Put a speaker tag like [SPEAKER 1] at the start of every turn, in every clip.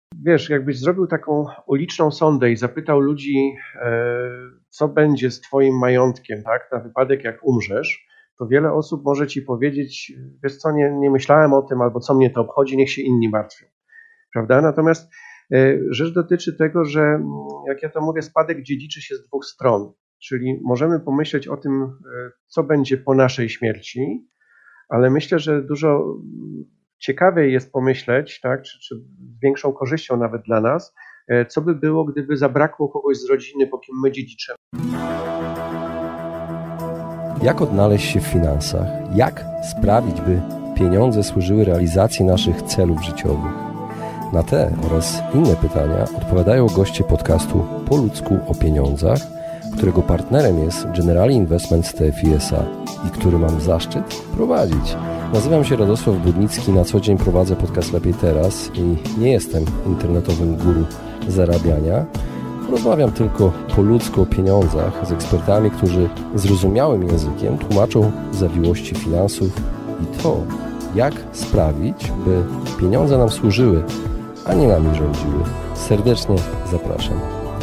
[SPEAKER 1] Wiesz, jakbyś zrobił taką uliczną sondę i zapytał ludzi, co będzie z twoim majątkiem, tak, na wypadek jak umrzesz, to wiele osób może ci powiedzieć, wiesz co, nie myślałem o tym, albo co mnie to obchodzi, niech się inni martwią, prawda? Natomiast rzecz dotyczy tego, że jak ja to mówię, spadek dziedziczy się z dwóch stron, czyli możemy pomyśleć o tym, co będzie po naszej śmierci, ale myślę, że dużo ciekawiej jest pomyśleć, tak, czy z większą korzyścią nawet dla nas, co by było, gdyby zabrakło kogoś z rodziny, po kim my dziedziczymy.
[SPEAKER 2] Jak odnaleźć się w finansach? Jak sprawić, by pieniądze służyły realizacji naszych celów życiowych? Na te oraz inne pytania odpowiadają goście podcastu Po ludzku o pieniądzach, którego partnerem jest Generali Investments TFI SA i który mam zaszczyt prowadzić. Nazywam się Radosław Budnicki, na co dzień prowadzę podcast Lepiej Teraz i nie jestem internetowym guru zarabiania. Rozmawiam tylko po ludzku o pieniądzach z ekspertami, którzy zrozumiałym językiem tłumaczą zawiłości finansów i to, jak sprawić, by pieniądze nam służyły, a nie nami rządziły. Serdecznie zapraszam.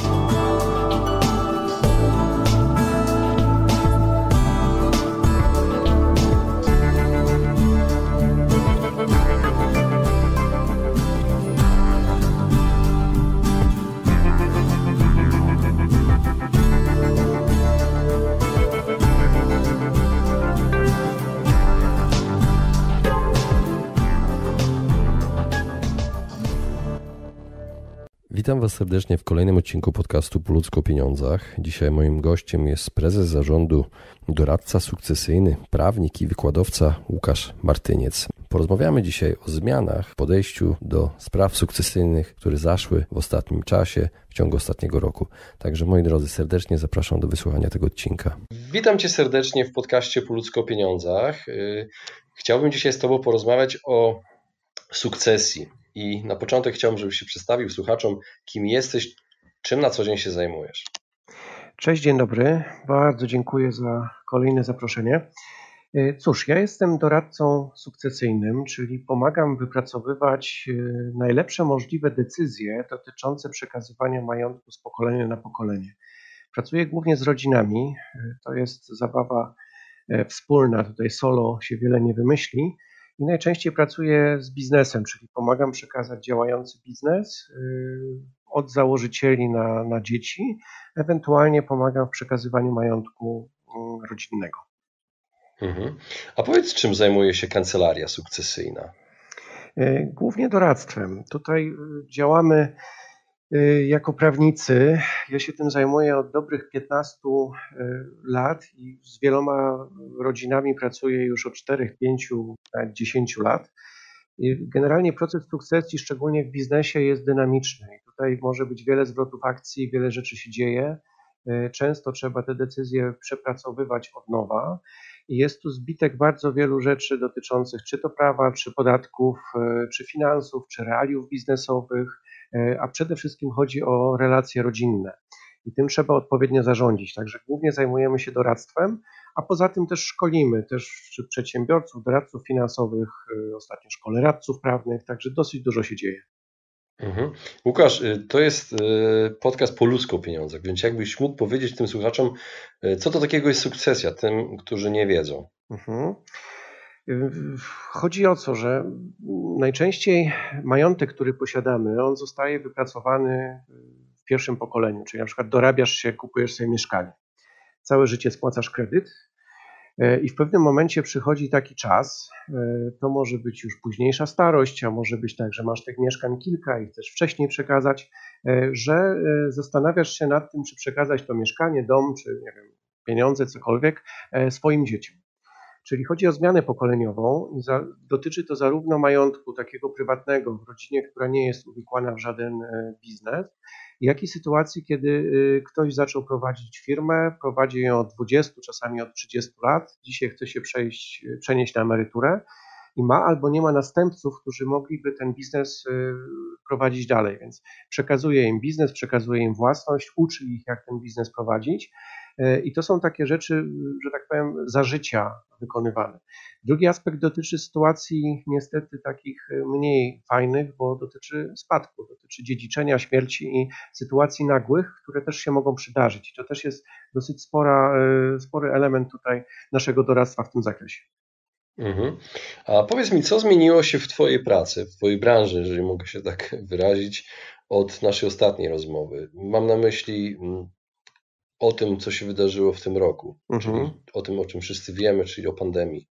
[SPEAKER 2] Witam Was serdecznie w kolejnym odcinku podcastu Po ludzku o pieniądzach. Dzisiaj moim gościem jest prezes zarządu, doradca sukcesyjny, prawnik i wykładowca Łukasz Martyniec. Porozmawiamy dzisiaj o zmianach w podejściu do spraw sukcesyjnych, które zaszły w ostatnim czasie, w ciągu ostatniego roku. Także moi drodzy, serdecznie zapraszam do wysłuchania tego odcinka. Witam Cię serdecznie w podcaście Po ludzku o pieniądzach. Chciałbym dzisiaj z Tobą porozmawiać o sukcesji. I na początek chciałbym, żebyś się przedstawił słuchaczom, kim jesteś, czym na co dzień się zajmujesz.
[SPEAKER 1] Cześć, dzień dobry. Bardzo dziękuję za kolejne zaproszenie. Cóż, ja jestem doradcą sukcesyjnym, czyli pomagam wypracowywać najlepsze możliwe decyzje dotyczące przekazywania majątku z pokolenia na pokolenie. Pracuję głównie z rodzinami, to jest zabawa wspólna, tutaj solo się wiele nie wymyśli. I najczęściej pracuję z biznesem, czyli pomagam przekazać działający biznes od założycieli na dzieci, ewentualnie pomagam w przekazywaniu majątku rodzinnego.
[SPEAKER 2] A powiedz, czym zajmuje się kancelaria sukcesyjna?
[SPEAKER 1] Głównie doradztwem. Tutaj działamy jako prawnicy. Ja się tym zajmuję od dobrych 15 lat i z wieloma rodzinami pracuję już od 4, 5, nawet 10 lat. I generalnie proces sukcesji, szczególnie w biznesie, jest dynamiczny. I tutaj może być wiele zwrotów akcji, wiele rzeczy się dzieje. Często trzeba te decyzje przepracowywać od nowa. I jest tu zbitek bardzo wielu rzeczy dotyczących czy to prawa, czy podatków, czy finansów, czy realiów biznesowych, a przede wszystkim chodzi o relacje rodzinne. I tym trzeba odpowiednio zarządzić. Także głównie zajmujemy się doradztwem, a poza tym też szkolimy też przedsiębiorców, doradców finansowych, ostatnio szkole radców prawnych, także dosyć dużo się dzieje.
[SPEAKER 2] Łukasz, to jest podcast Po ludzku o pieniądzach, więc jakbyś mógł powiedzieć tym słuchaczom, co to takiego jest sukcesja, tym, którzy nie wiedzą?
[SPEAKER 1] Chodzi o to, że najczęściej majątek, który posiadamy, on zostaje wypracowany w pierwszym pokoleniu, czyli na przykład dorabiasz się, kupujesz sobie mieszkanie. Całe życie spłacasz kredyt i w pewnym momencie przychodzi taki czas, to może być już późniejsza starość, a może być tak, że masz tych mieszkań kilka i chcesz wcześniej przekazać, że zastanawiasz się nad tym, czy przekazać to mieszkanie, dom, czy nie wiem, pieniądze, cokolwiek swoim dzieciom. Czyli chodzi o zmianę pokoleniową i dotyczy to zarówno majątku takiego prywatnego w rodzinie, która nie jest uwikłana w żaden biznes, jak i sytuacji, kiedy ktoś zaczął prowadzić firmę, prowadzi ją od 20, czasami od 30 lat, dzisiaj chce się przenieść na emeryturę i ma albo nie ma następców, którzy mogliby ten biznes prowadzić dalej, więc przekazuje im biznes, przekazuje im własność, uczy ich, jak ten biznes prowadzić. I to są takie rzeczy, że tak powiem, za życia wykonywane. Drugi aspekt dotyczy sytuacji niestety takich mniej fajnych, bo dotyczy spadku, dotyczy dziedziczenia, śmierci i sytuacji nagłych, które też się mogą przydarzyć. I to też jest dosyć spory element tutaj naszego doradztwa w tym zakresie.
[SPEAKER 2] Mhm. A powiedz mi, co zmieniło się w Twojej pracy, w Twojej branży, jeżeli mogę się tak wyrazić, od naszej ostatniej rozmowy? Mam na myśli o tym, co się wydarzyło w tym roku, czyli o tym, o czym wszyscy wiemy, czyli o pandemii.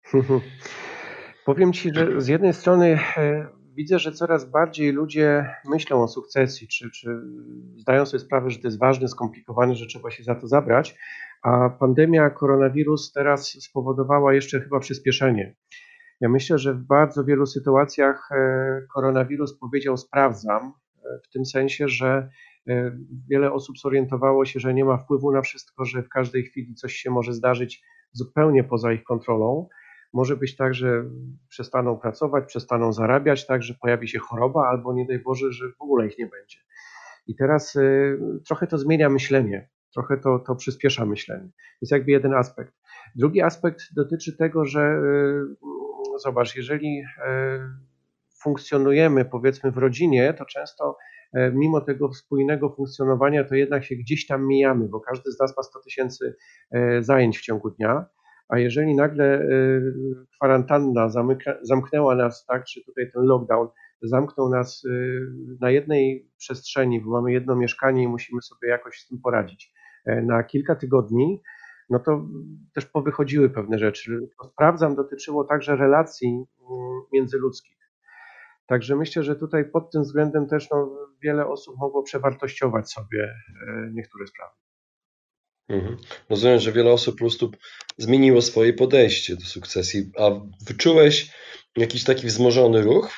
[SPEAKER 1] Powiem Ci, że z jednej strony widzę, że coraz bardziej ludzie myślą o sukcesji, czy zdają sobie sprawę, że to jest ważne, skomplikowane, że trzeba się za to zabrać, a pandemia, koronawirus teraz spowodowała jeszcze chyba przyspieszenie. Ja myślę, że w bardzo wielu sytuacjach koronawirus powiedział sprawdzam, w tym sensie, że wiele osób zorientowało się, że nie ma wpływu na wszystko, że w każdej chwili coś się może zdarzyć zupełnie poza ich kontrolą. Może być tak, że przestaną pracować, przestaną zarabiać, tak, że pojawi się choroba, albo nie daj Boże, że w ogóle ich nie będzie. I teraz trochę to zmienia myślenie, trochę to przyspiesza myślenie. To jest jakby jeden aspekt. Drugi aspekt dotyczy tego, że zobacz, jeżeli funkcjonujemy powiedzmy w rodzinie, to często mimo tego spójnego funkcjonowania, to jednak się gdzieś tam mijamy, bo każdy z nas ma 100 000 zajęć w ciągu dnia, a jeżeli nagle kwarantanna zamknęła nas, tak, czy tutaj ten lockdown zamknął nas na jednej przestrzeni, bo mamy jedno mieszkanie i musimy sobie jakoś z tym poradzić, na kilka tygodni, no to też powychodziły pewne rzeczy. To sprawdzam, dotyczyło także relacji międzyludzkich. Także myślę, że tutaj pod tym względem też wiele osób mogło przewartościować sobie niektóre sprawy.
[SPEAKER 2] Rozumiem, że wiele osób po prostu zmieniło swoje podejście do sukcesji. A wyczułeś jakiś taki wzmożony ruch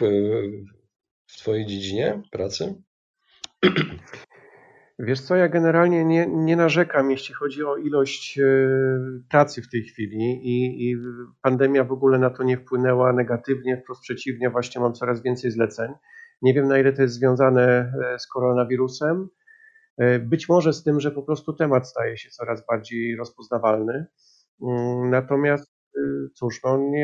[SPEAKER 2] w Twojej dziedzinie pracy?
[SPEAKER 1] Wiesz co, ja generalnie nie narzekam, jeśli chodzi o ilość pracy w tej chwili i pandemia w ogóle na to nie wpłynęła negatywnie, wprost przeciwnie, właśnie mam coraz więcej zleceń. Nie wiem, na ile to jest związane z koronawirusem. Być może z tym, że po prostu temat staje się coraz bardziej rozpoznawalny. Natomiast cóż,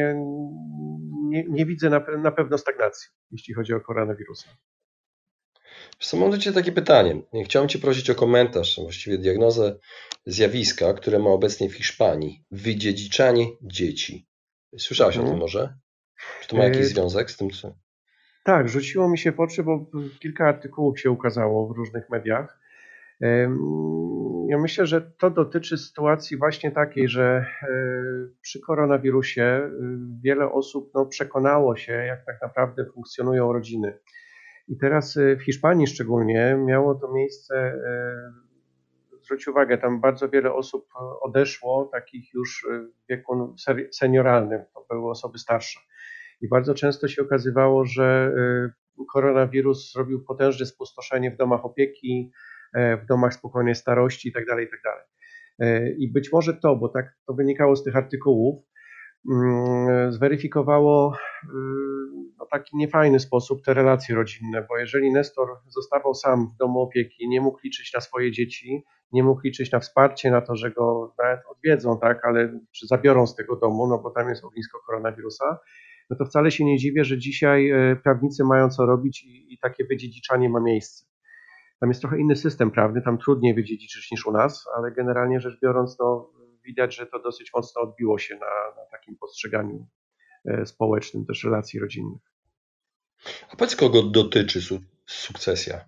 [SPEAKER 1] nie widzę na pewno stagnacji, jeśli chodzi o koronawirusa.
[SPEAKER 2] Mam do Ciebie takie pytanie. Chciałem Cię prosić o komentarz, właściwie diagnozę zjawiska, które ma obecnie w Hiszpanii. Wydziedziczanie dzieci. Słyszałaś o tym może? Czy to ma jakiś związek z tym, co...
[SPEAKER 1] Tak, rzuciło mi się w oczy, bo kilka artykułów się ukazało w różnych mediach. Ja myślę, że to dotyczy sytuacji właśnie takiej, że przy koronawirusie wiele osób przekonało się, jak tak naprawdę funkcjonują rodziny. I teraz w Hiszpanii szczególnie miało to miejsce, zwróć uwagę, tam bardzo wiele osób odeszło, takich już w wieku senioralnym, to były osoby starsze. I bardzo często się okazywało, że koronawirus zrobił potężne spustoszenie w domach opieki, w domach spokojnej starości itd., itd. I być może to, bo tak to wynikało z tych artykułów, zweryfikowało w taki niefajny sposób te relacje rodzinne, bo jeżeli Nestor zostawał sam w domu opieki, nie mógł liczyć na swoje dzieci, nie mógł liczyć na wsparcie, na to, że go nawet odwiedzą, tak, ale czy zabiorą z tego domu, no bo tam jest ognisko koronawirusa, no to wcale się nie dziwię, że dzisiaj prawnicy mają co robić i takie wydziedziczanie ma miejsce. Tam jest trochę inny system prawny, tam trudniej wydziedziczyć niż u nas, ale generalnie rzecz biorąc, widać, że to dosyć mocno odbiło się na takim postrzeganiu społecznym też relacji rodzinnych.
[SPEAKER 2] A powiedz, kogo dotyczy sukcesja?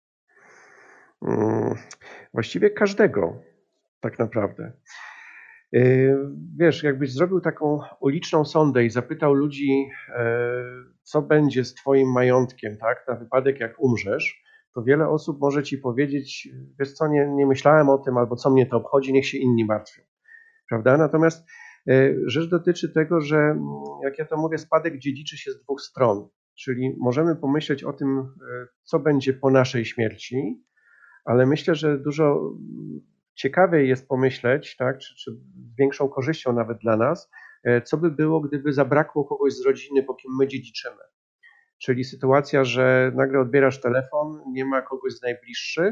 [SPEAKER 1] Właściwie każdego, tak naprawdę. Wiesz, jakbyś zrobił taką uliczną sondę i zapytał ludzi, co będzie z twoim majątkiem, tak, na wypadek jak umrzesz, to wiele osób może ci powiedzieć, wiesz co, nie myślałem o tym, albo co mnie to obchodzi, niech się inni martwią, prawda? Natomiast rzecz dotyczy tego, że jak ja to mówię, spadek dziedziczy się z dwóch stron, czyli możemy pomyśleć o tym, co będzie po naszej śmierci, ale myślę, że dużo ciekawiej jest pomyśleć, tak, czy z większą korzyścią nawet dla nas, co by było, gdyby zabrakło kogoś z rodziny, po kim my dziedziczymy. Czyli sytuacja, że nagle odbierasz telefon, nie ma kogoś z najbliższych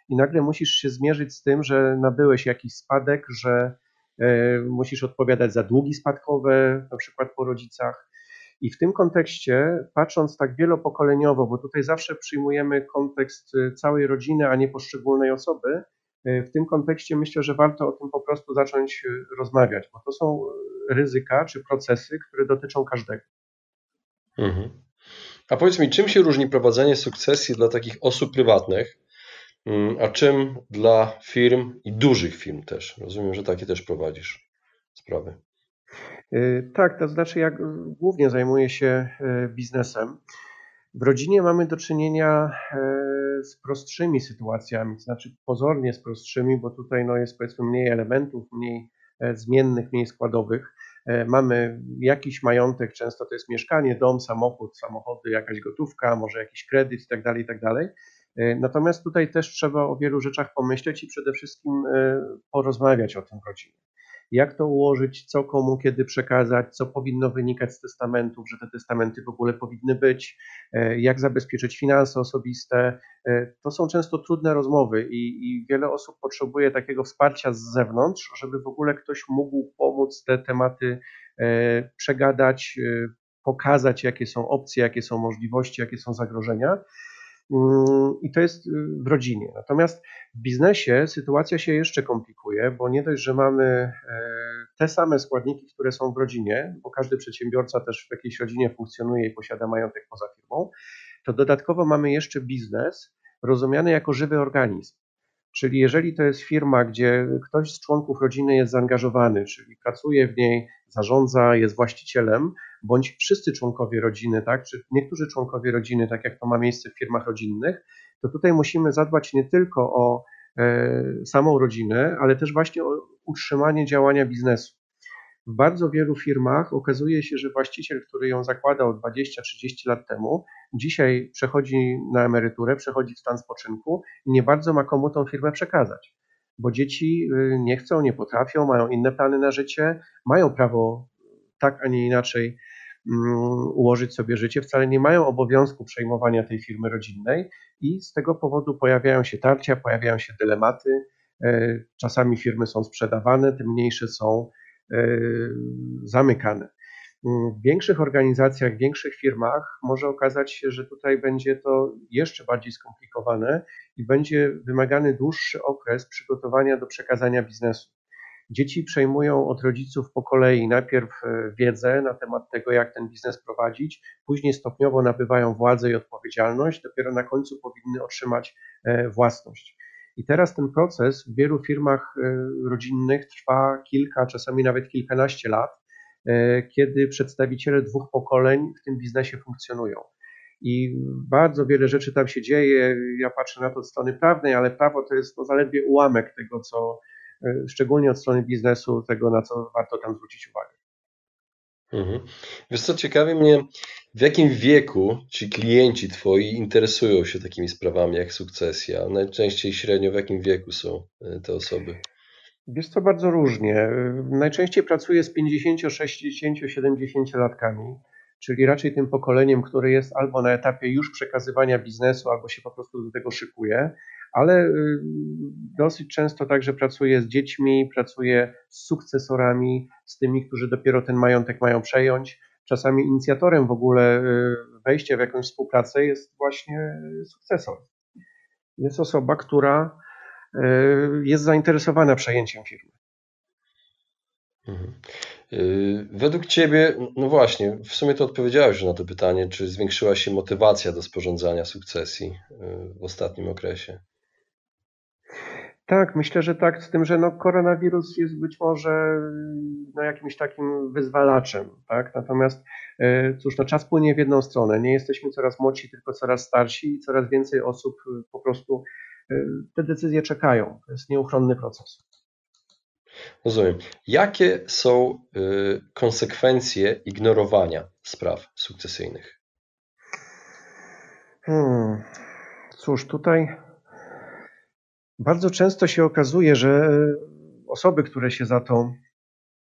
[SPEAKER 1] i nagle musisz się zmierzyć z tym, że nabyłeś jakiś spadek, że musisz odpowiadać za długi spadkowe, na przykład po rodzicach. I w tym kontekście, patrząc tak wielopokoleniowo, bo tutaj zawsze przyjmujemy kontekst całej rodziny, a nie poszczególnej osoby, w tym kontekście myślę, że warto o tym po prostu zacząć rozmawiać, bo to są ryzyka czy procesy, które dotyczą każdego.
[SPEAKER 2] Mhm. A powiedz mi, czym się różni prowadzenie sukcesji dla takich osób prywatnych, a czym dla firm i dużych firm też? Rozumiem, że takie też prowadzisz sprawy.
[SPEAKER 1] Tak, to znaczy ja głównie zajmuję się biznesem. W rodzinie mamy do czynienia z prostszymi sytuacjami, to znaczy pozornie z prostszymi, bo tutaj jest powiedzmy mniej elementów, mniej zmiennych, mniej składowych. Mamy jakiś majątek, często to jest mieszkanie, dom, samochód, samochody, jakaś gotówka, może jakiś kredyt itd., itd. Natomiast tutaj też trzeba o wielu rzeczach pomyśleć i przede wszystkim porozmawiać o tym w rodzinie. Jak to ułożyć, co komu kiedy przekazać, co powinno wynikać z testamentów, że te testamenty w ogóle powinny być, jak zabezpieczyć finanse osobiste. To są często trudne rozmowy i wiele osób potrzebuje takiego wsparcia z zewnątrz, żeby w ogóle ktoś mógł pomóc te tematy przegadać, pokazać, jakie są opcje, jakie są możliwości, jakie są zagrożenia. I to jest w rodzinie. Natomiast w biznesie sytuacja się jeszcze komplikuje, bo nie dość, że mamy te same składniki, które są w rodzinie, bo każdy przedsiębiorca też w jakiejś rodzinie funkcjonuje i posiada majątek poza firmą, to dodatkowo mamy jeszcze biznes rozumiany jako żywy organizm. Czyli jeżeli to jest firma, gdzie ktoś z członków rodziny jest zaangażowany, czyli pracuje w niej, zarządza, jest właścicielem, bądź wszyscy członkowie rodziny, tak, czy niektórzy członkowie rodziny, tak jak to ma miejsce w firmach rodzinnych, to tutaj musimy zadbać nie tylko o samą rodzinę, ale też właśnie o utrzymanie działania biznesu. W bardzo wielu firmach okazuje się, że właściciel, który ją zakładał 20-30 lat temu, dzisiaj przechodzi na emeryturę, przechodzi w stan spoczynku i nie bardzo ma komu tą firmę przekazać, bo dzieci nie chcą, nie potrafią, mają inne plany na życie, mają prawo tak, a nie inaczej ułożyć sobie życie, wcale nie mają obowiązku przejmowania tej firmy rodzinnej i z tego powodu pojawiają się tarcia, pojawiają się dylematy, czasami firmy są sprzedawane, te mniejsze są zamykane. W większych organizacjach, w większych firmach może okazać się, że tutaj będzie to jeszcze bardziej skomplikowane i będzie wymagany dłuższy okres przygotowania do przekazania biznesu. Dzieci przejmują od rodziców po kolei najpierw wiedzę na temat tego, jak ten biznes prowadzić, później stopniowo nabywają władzę i odpowiedzialność, dopiero na końcu powinny otrzymać własność. I teraz ten proces w wielu firmach rodzinnych trwa kilka, czasami nawet kilkanaście lat, kiedy przedstawiciele dwóch pokoleń w tym biznesie funkcjonują. I bardzo wiele rzeczy tam się dzieje. Ja patrzę na to od strony prawnej, ale prawo to jest zaledwie ułamek tego, co szczególnie od strony biznesu, tego, na co warto tam zwrócić uwagę.
[SPEAKER 2] Wiesz co, ciekawi mnie, w jakim wieku ci klienci twoi interesują się takimi sprawami jak sukcesja? Najczęściej średnio w jakim wieku są te osoby?
[SPEAKER 1] Wiesz co, bardzo różnie. Najczęściej pracuję z 50, 60, 70-latkami, czyli raczej tym pokoleniem, które jest albo na etapie już przekazywania biznesu, albo się po prostu do tego szykuje, ale dosyć często także pracuję z dziećmi, pracuję z sukcesorami, z tymi, którzy dopiero ten majątek mają przejąć. Czasami inicjatorem w ogóle wejścia w jakąś współpracę jest właśnie sukcesor. Jest osoba, która jest zainteresowana przejęciem firmy.
[SPEAKER 2] Według Ciebie, no właśnie, w sumie to odpowiedziałeś już na to pytanie, czy zwiększyła się motywacja do sporządzania sukcesji w ostatnim okresie?
[SPEAKER 1] Tak, myślę, że tak, z tym, że koronawirus jest być może jakimś takim wyzwalaczem, tak? Natomiast cóż, czas płynie w jedną stronę. Nie jesteśmy coraz młodsi, tylko coraz starsi i coraz więcej osób po prostu te decyzje czekają. To jest nieuchronny proces.
[SPEAKER 2] Rozumiem. Jakie są konsekwencje ignorowania spraw sukcesyjnych?
[SPEAKER 1] Cóż, tutaj bardzo często się okazuje, że osoby, które się za to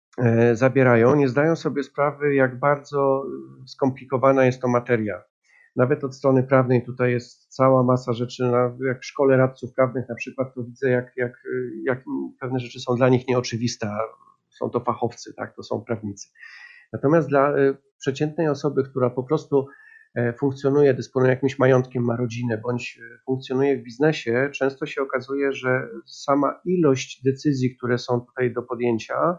[SPEAKER 1] zabierają, nie zdają sobie sprawy, jak bardzo skomplikowana jest to materia. nawet od strony prawnej tutaj jest cała masa rzeczy, jak w szkole radców prawnych na przykład, to widzę jak pewne rzeczy są dla nich nieoczywiste, są to fachowcy, tak, to są prawnicy. Natomiast dla przeciętnej osoby, która po prostu funkcjonuje, dysponuje jakimś majątkiem, ma rodzinę, bądź funkcjonuje w biznesie, często się okazuje, że sama ilość decyzji, które są tutaj do podjęcia,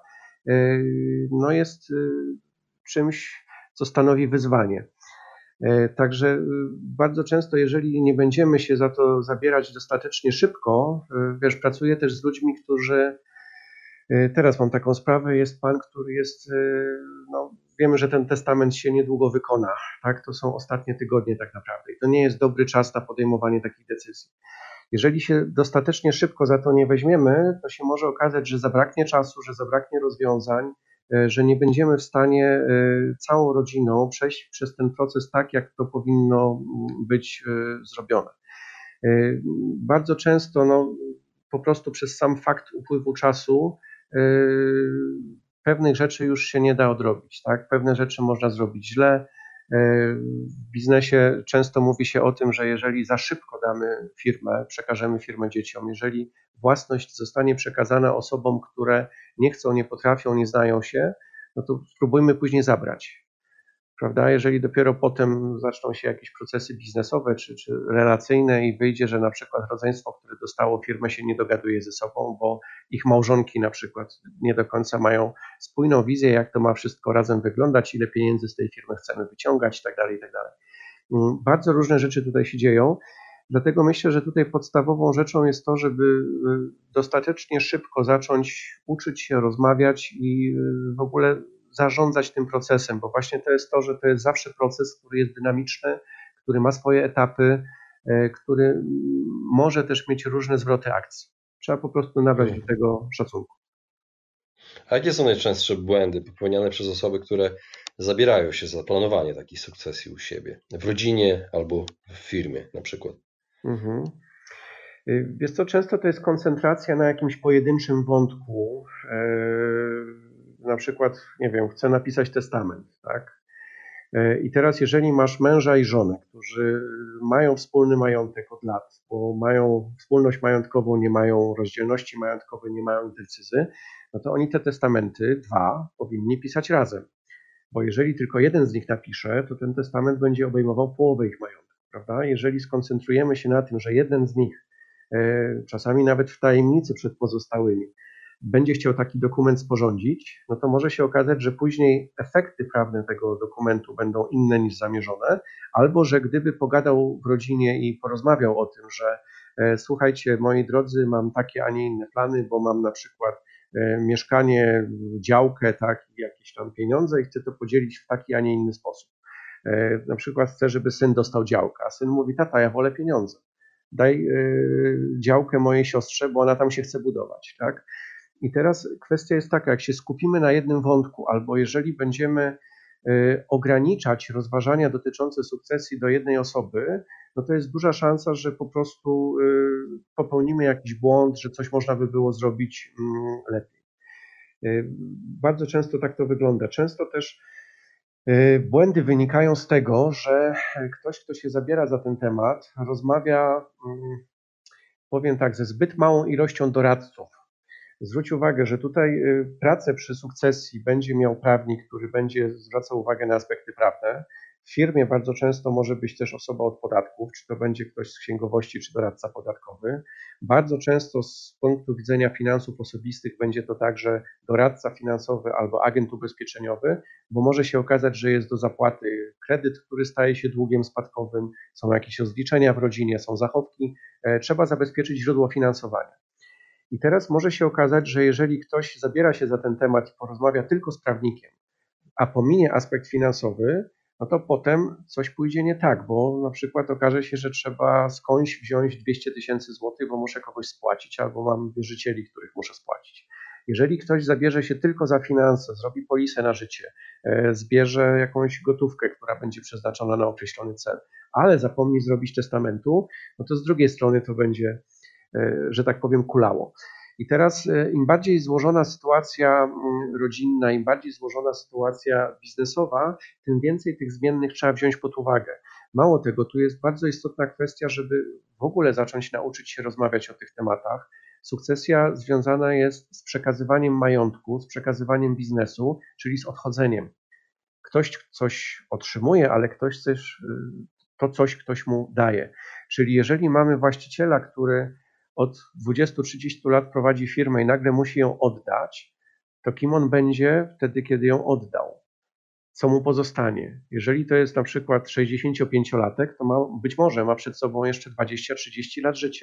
[SPEAKER 1] no jest czymś, co stanowi wyzwanie. Także bardzo często, jeżeli nie będziemy się za to zabierać dostatecznie szybko, pracuję też z ludźmi, którzy, teraz mam taką sprawę, jest pan, który jest, no wiemy, że ten testament się niedługo wykona, tak? To są ostatnie tygodnie tak naprawdę i to nie jest dobry czas na podejmowanie takich decyzji. Jeżeli się dostatecznie szybko za to nie weźmiemy, to się może okazać, że zabraknie czasu, że zabraknie rozwiązań, że nie będziemy w stanie całą rodziną przejść przez ten proces tak, jak to powinno być zrobione. Bardzo często po prostu przez sam fakt upływu czasu pewnych rzeczy już się nie da odrobić, tak? Pewne rzeczy można zrobić źle. W biznesie często mówi się o tym, że jeżeli za szybko damy firmę, przekażemy firmę dzieciom, jeżeli własność zostanie przekazana osobom, które nie chcą, nie potrafią, nie znają się, no to spróbujmy później zabrać, prawda? Jeżeli dopiero potem zaczną się jakieś procesy biznesowe czy relacyjne i wyjdzie, że na przykład rodzeństwo, które dostało firmę, się nie dogaduje ze sobą, bo ich małżonki na przykład nie do końca mają spójną wizję, jak to ma wszystko razem wyglądać, ile pieniędzy z tej firmy chcemy wyciągać itd., itd. Bardzo różne rzeczy tutaj się dzieją, dlatego myślę, że tutaj podstawową rzeczą jest to, żeby dostatecznie szybko zacząć uczyć się, rozmawiać i w ogóle zarządzać tym procesem, bo właśnie to jest to, że to jest zawsze proces, który jest dynamiczny, który ma swoje etapy, który może też mieć różne zwroty akcji. Trzeba po prostu nabrać do tego szacunku.
[SPEAKER 2] A jakie są najczęstsze błędy popełniane przez osoby, które zabierają się za planowanie takiej sukcesji u siebie, w rodzinie albo w firmie na przykład?
[SPEAKER 1] Wiesz co, często to jest koncentracja na jakimś pojedynczym wątku. Na przykład, nie wiem, chcę napisać testament, tak? I teraz jeżeli masz męża i żonę, którzy mają wspólny majątek od lat, bo mają wspólność majątkową, nie mają rozdzielności majątkowej, nie mają decyzji, no to oni te testamenty, dwa, powinni pisać razem. Bo jeżeli tylko jeden z nich napisze, to ten testament będzie obejmował połowę ich majątku, prawda? Jeżeli skoncentrujemy się na tym, że jeden z nich, czasami nawet w tajemnicy przed pozostałymi, będzie chciał taki dokument sporządzić, no to może się okazać, że później efekty prawne tego dokumentu będą inne niż zamierzone, albo że gdyby pogadał w rodzinie i porozmawiał o tym, że słuchajcie, moi drodzy, mam takie, a nie inne plany, bo mam na przykład mieszkanie, działkę, tak, i jakieś tam pieniądze i chcę to podzielić w taki, a nie inny sposób. Na przykład chcę, żeby syn dostał działkę, a syn mówi, tata, ja wolę pieniądze. Daj działkę mojej siostrze, bo ona tam się chce budować, tak? I teraz kwestia jest taka, jak się skupimy na jednym wątku, albo jeżeli będziemy ograniczać rozważania dotyczące sukcesji do jednej osoby, no to jest duża szansa, że po prostu popełnimy jakiś błąd, że coś można by było zrobić lepiej. Bardzo często tak to wygląda. Często też błędy wynikają z tego, że ktoś, kto się zabiera za ten temat, rozmawia, powiem tak, ze zbyt małą ilością doradców. Zwróć uwagę, że tutaj pracę przy sukcesji będzie miał prawnik, który będzie zwracał uwagę na aspekty prawne. W firmie bardzo często może być też osoba od podatków, czy to będzie ktoś z księgowości, czy doradca podatkowy. Bardzo często z punktu widzenia finansów osobistych będzie to także doradca finansowy albo agent ubezpieczeniowy, bo może się okazać, że jest do zapłaty kredyt, który staje się długiem spadkowym, są jakieś rozliczenia w rodzinie, są zachowki, trzeba zabezpieczyć źródło finansowania. I teraz może się okazać, że jeżeli ktoś zabiera się za ten temat i porozmawia tylko z prawnikiem, a pominie aspekt finansowy, no to potem coś pójdzie nie tak, bo na przykład okaże się, że trzeba skądś wziąć 200 000 złotych, bo muszę kogoś spłacić, albo mam wierzycieli, których muszę spłacić. Jeżeli ktoś zabierze się tylko za finanse, zrobi polisę na życie, zbierze jakąś gotówkę, która będzie przeznaczona na określony cel, ale zapomni zrobić testamentu, no to z drugiej strony to będzie, że tak powiem, kulało. I teraz im bardziej złożona sytuacja rodzinna, im bardziej złożona sytuacja biznesowa, tym więcej tych zmiennych trzeba wziąć pod uwagę, Mało tego, tu jest bardzo istotna kwestia, żeby w ogóle zacząć nauczyć się rozmawiać o tych tematach. Sukcesja związana jest z przekazywaniem majątku, z przekazywaniem biznesu, czyli z odchodzeniem. Ktoś coś otrzymuje, ale ktoś też to coś ktoś mu daje. Czyli jeżeli mamy właściciela, który od 20-30 lat prowadzi firmę i nagle musi ją oddać, to kim on będzie wtedy, kiedy ją oddał? Co mu pozostanie? Jeżeli to jest na przykład 65-latek, to być może ma przed sobą jeszcze 20-30 lat życia.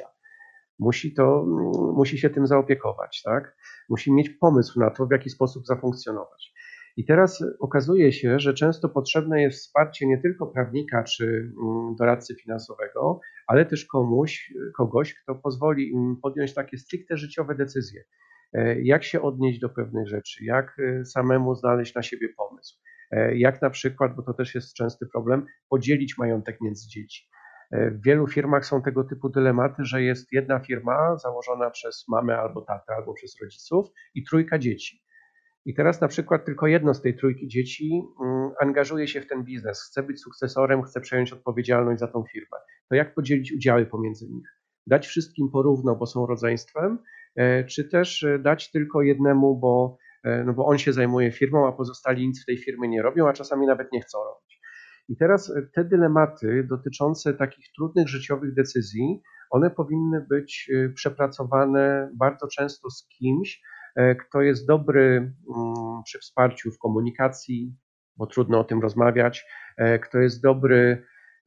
[SPEAKER 1] Musi się tym zaopiekować, tak? Musi mieć pomysł na to, w jaki sposób zafunkcjonować. I teraz okazuje się, że często potrzebne jest wsparcie nie tylko prawnika czy doradcy finansowego, ale też kogoś, kto pozwoli im podjąć takie stricte życiowe decyzje. Jak się odnieść do pewnych rzeczy, jak samemu znaleźć na siebie pomysł, jak na przykład, bo to też jest częsty problem, podzielić majątek między dzieci. W wielu firmach są tego typu dylematy, że jest jedna firma założona przez mamę albo tatę, albo przez rodziców i trójka dzieci. I teraz na przykład tylko jedno z tej trójki dzieci angażuje się w ten biznes, chce być sukcesorem, chce przejąć odpowiedzialność za tą firmę. To jak podzielić udziały pomiędzy nich? Dać wszystkim porówno, bo są rodzeństwem, czy też dać tylko jednemu, bo on się zajmuje firmą, a pozostali nic w tej firmie nie robią, a czasami nawet nie chcą robić. I teraz te dylematy dotyczące takich trudnych życiowych decyzji, one powinny być przepracowane bardzo często z kimś, kto jest dobry przy wsparciu w komunikacji, bo trudno o tym rozmawiać, kto jest dobry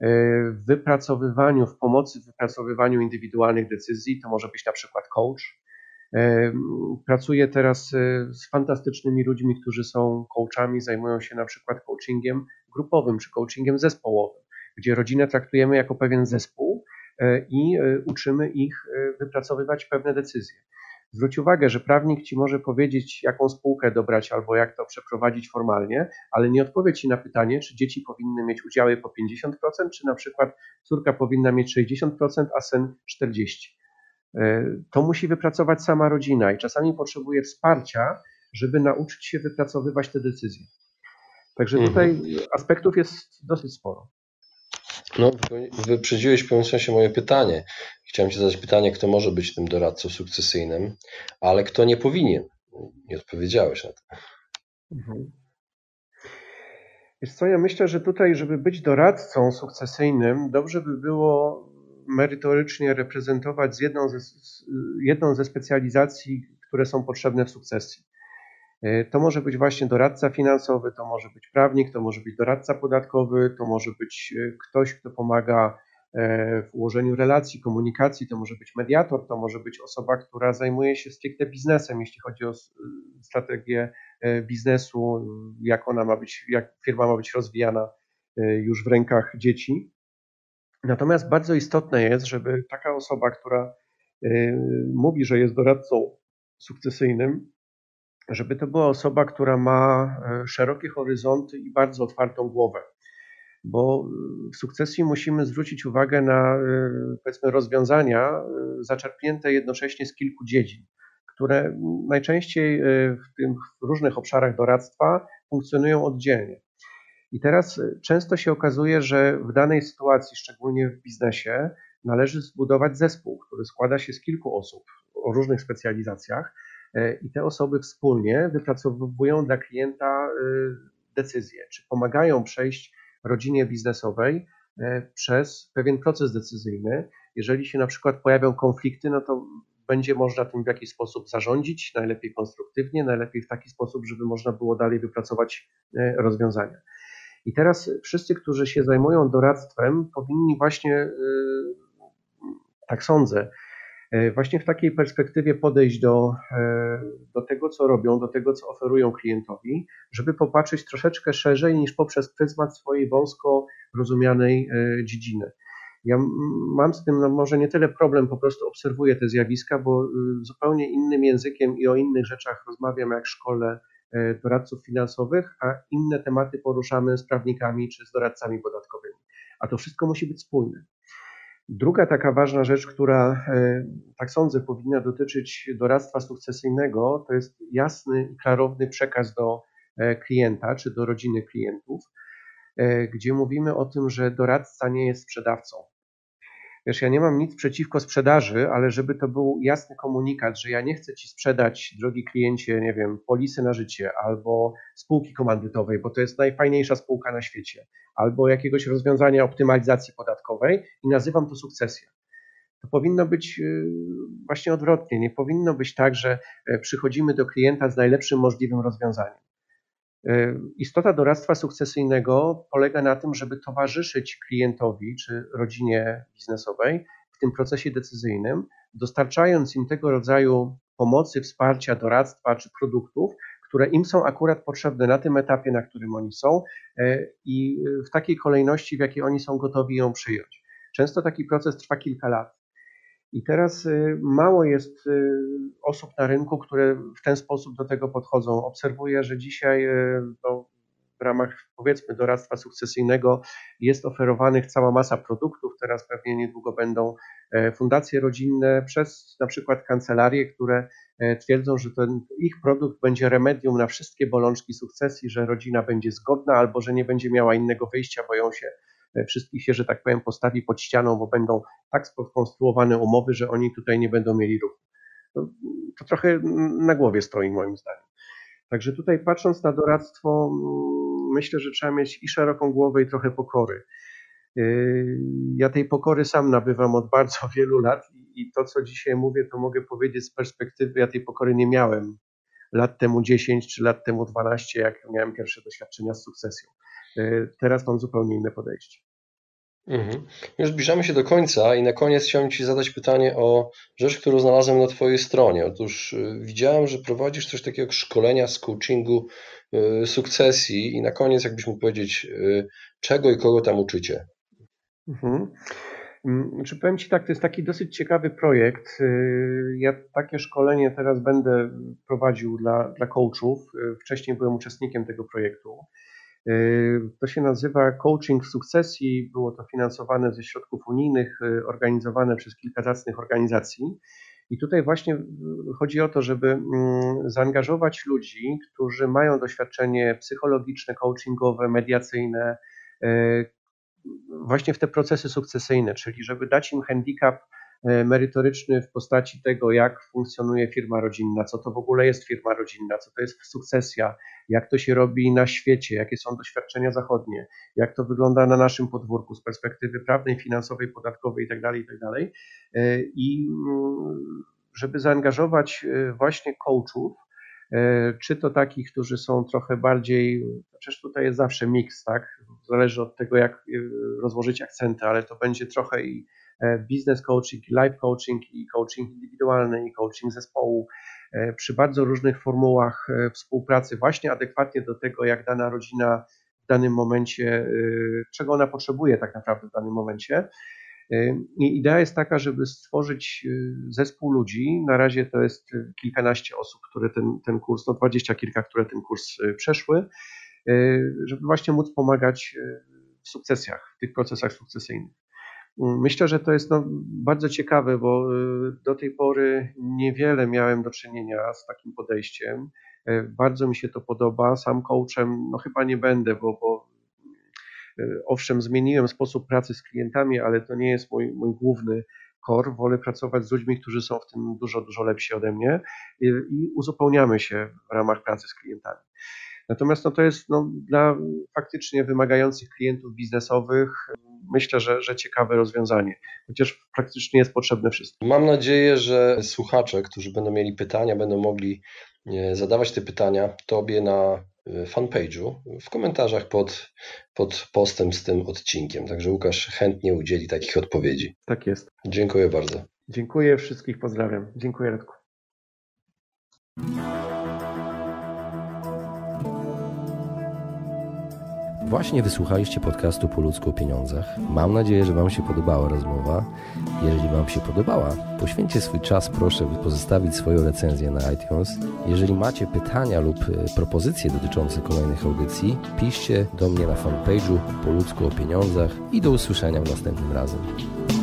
[SPEAKER 1] w wypracowywaniu, w pomocy w wypracowywaniu indywidualnych decyzji, to może być na przykład coach. Pracuję teraz z fantastycznymi ludźmi, którzy są coachami, zajmują się na przykład coachingiem grupowym czy coachingiem zespołowym, gdzie rodzinę traktujemy jako pewien zespół i uczymy ich wypracowywać pewne decyzje. Zwróć uwagę, że prawnik ci może powiedzieć, jaką spółkę dobrać albo jak to przeprowadzić formalnie, ale nie odpowie ci na pytanie, czy dzieci powinny mieć udziały po 50%, czy na przykład córka powinna mieć 60%, a syn 40%. To musi wypracować sama rodzina i czasami potrzebuje wsparcia, żeby nauczyć się wypracowywać te decyzje. Także tutaj aspektów jest dosyć sporo.
[SPEAKER 2] No, wyprzedziłeś w pewnym sensie moje pytanie. Chciałem ci zadać pytanie, kto może być tym doradcą sukcesyjnym, ale kto nie powinien. Nie odpowiedziałeś na to.
[SPEAKER 1] Wiesz co, ja myślę, że tutaj, żeby być doradcą sukcesyjnym, dobrze by było merytorycznie reprezentować jedną ze specjalizacji, które są potrzebne w sukcesji. To może być właśnie doradca finansowy, to może być prawnik, to może być doradca podatkowy, to może być ktoś, kto pomaga w ułożeniu relacji, komunikacji, to może być mediator, to może być osoba, która zajmuje się stricte biznesem, jeśli chodzi o strategię biznesu, jak ona ma być, jak firma ma być rozwijana już w rękach dzieci. Natomiast bardzo istotne jest, żeby taka osoba, która mówi, że jest doradcą sukcesyjnym, żeby to była osoba, która ma szerokie horyzonty i bardzo otwartą głowę, bo w sukcesji musimy zwrócić uwagę na, powiedzmy, rozwiązania zaczerpnięte jednocześnie z kilku dziedzin, które najczęściej w różnych obszarach doradztwa funkcjonują oddzielnie. I teraz często się okazuje, że w danej sytuacji, szczególnie w biznesie, należy zbudować zespół, który składa się z kilku osób o różnych specjalizacjach i te osoby wspólnie wypracowują dla klienta decyzje, czy pomagają przejść rodzinie biznesowej przez pewien proces decyzyjny. Jeżeli się na przykład pojawią konflikty, no to będzie można tym w jakiś sposób zarządzić, najlepiej konstruktywnie, najlepiej w taki sposób, żeby można było dalej wypracować rozwiązania. I teraz wszyscy, którzy się zajmują doradztwem, powinni właśnie, tak sądzę, właśnie w takiej perspektywie podejść do tego, co robią, do tego, co oferują klientowi, żeby popatrzeć troszeczkę szerzej niż poprzez pryzmat swojej wąsko rozumianej dziedziny. Ja mam z tym może nie tyle problem, po prostu obserwuję te zjawiska, bo zupełnie innym językiem i o innych rzeczach rozmawiam, jak szkole doradców finansowych, a inne tematy poruszamy z prawnikami czy z doradcami podatkowymi. A to wszystko musi być spójne. Druga taka ważna rzecz, która, tak sądzę, powinna dotyczyć doradztwa sukcesyjnego, to jest jasny i klarowny przekaz do klienta czy do rodziny klientów. gdzie mówimy o tym, że doradca nie jest sprzedawcą. Wiesz, ja nie mam nic przeciwko sprzedaży, ale żeby to był jasny komunikat, że ja nie chcę Ci sprzedać, drogi kliencie, nie wiem, polisy na życie albo spółki komandytowej, bo to jest najfajniejsza spółka na świecie, albo jakiegoś rozwiązania optymalizacji podatkowej i nazywam to sukcesją. To powinno być właśnie odwrotnie. Nie powinno być tak, że przychodzimy do klienta z najlepszym możliwym rozwiązaniem. Istota doradztwa sukcesyjnego polega na tym, żeby towarzyszyć klientowi czy rodzinie biznesowej w tym procesie decyzyjnym, dostarczając im tego rodzaju pomocy, wsparcia, doradztwa czy produktów, które im są akurat potrzebne na tym etapie, na którym oni są i w takiej kolejności, w jakiej oni są gotowi ją przyjąć. Często taki proces trwa kilka lat. I teraz mało jest osób na rynku, które w ten sposób do tego podchodzą. Obserwuję, że dzisiaj w ramach, powiedzmy, doradztwa sukcesyjnego jest oferowanych cała masa produktów. Teraz pewnie niedługo będą fundacje rodzinne przez na przykład kancelarie, które twierdzą, że ten ich produkt będzie remedium na wszystkie bolączki sukcesji, że rodzina będzie zgodna albo że nie będzie miała innego wyjścia, boją się wszystkich się, że tak powiem, postawi pod ścianą, bo będą tak skonstruowane umowy, że oni tutaj nie będą mieli ruchu. To trochę na głowie stoi moim zdaniem. Także tutaj patrząc na doradztwo, myślę, że trzeba mieć i szeroką głowę i trochę pokory. Ja tej pokory sam nabywam od bardzo wielu lat i to, co dzisiaj mówię, to mogę powiedzieć z perspektywy, ja tej pokory nie miałem lat temu 10 czy lat temu 12, jak miałem pierwsze doświadczenia z sukcesją. Teraz mam zupełnie inne podejście.
[SPEAKER 2] Już zbliżamy się do końca i na koniec chciałem Ci zadać pytanie o rzecz, którą znalazłem na Twojej stronie. Otóż widziałem, że prowadzisz coś takiego jak szkolenia z coachingu sukcesji i na koniec jakbyś mógł powiedzieć, czego i kogo tam uczycie?
[SPEAKER 1] Powiem Ci tak, to jest taki dosyć ciekawy projekt. Ja takie szkolenie teraz będę prowadził dla coachów. Wcześniej byłem uczestnikiem tego projektu. To się nazywa Coaching w sukcesji. Było to finansowane ze środków unijnych, organizowane przez kilka zacnych organizacji. I tutaj właśnie chodzi o to, żeby zaangażować ludzi, którzy mają doświadczenie psychologiczne, coachingowe, mediacyjne, właśnie w te procesy sukcesyjne, czyli żeby dać im handicap merytoryczny w postaci tego, jak funkcjonuje firma rodzinna, co to w ogóle jest firma rodzinna, co to jest sukcesja, jak to się robi na świecie, jakie są doświadczenia zachodnie, jak to wygląda na naszym podwórku z perspektywy prawnej, finansowej, podatkowej itd. I żeby zaangażować właśnie coachów, czy to takich, którzy są trochę bardziej, przecież tutaj jest zawsze miks, tak? Zależy od tego, jak rozłożyć akcenty, ale to będzie trochę i business coaching, i life coaching, i coaching indywidualny, i coaching zespołu, przy bardzo różnych formułach współpracy, właśnie adekwatnie do tego, jak dana rodzina w danym momencie, czego ona potrzebuje tak naprawdę w danym momencie. I idea jest taka, żeby stworzyć zespół ludzi, na razie to jest kilkanaście osób, które ten kurs, 20 kilka, które ten kurs przeszły, żeby właśnie móc pomagać w sukcesjach, w tych procesach sukcesyjnych. Myślę, że to jest bardzo ciekawe, bo do tej pory niewiele miałem do czynienia z takim podejściem. Bardzo mi się to podoba. Sam coachem chyba nie będę, bo owszem, zmieniłem sposób pracy z klientami, ale to nie jest mój główny core. Wolę pracować z ludźmi, którzy są w tym dużo lepsi ode mnie i uzupełniamy się w ramach pracy z klientami. Natomiast to jest dla faktycznie wymagających klientów biznesowych, myślę, że ciekawe rozwiązanie, chociaż praktycznie jest potrzebne wszystkim.
[SPEAKER 2] Mam nadzieję, że słuchacze, którzy będą mieli pytania, będą mogli zadawać te pytania Tobie na fanpage'u, w komentarzach pod postem z tym odcinkiem. Także Łukasz chętnie udzieli takich odpowiedzi.
[SPEAKER 1] Tak jest.
[SPEAKER 2] Dziękuję bardzo.
[SPEAKER 1] Dziękuję, wszystkich pozdrawiam. Dziękuję, Radku.
[SPEAKER 2] Właśnie wysłuchaliście podcastu Po ludzku o pieniądzach. Mam nadzieję, że Wam się podobała rozmowa. Jeżeli Wam się podobała, poświęćcie swój czas, proszę, by pozostawić swoją recenzję na iTunes. Jeżeli macie pytania lub propozycje dotyczące kolejnych audycji, piszcie do mnie na fanpage'u Po ludzku o pieniądzach i do usłyszenia następnym razem.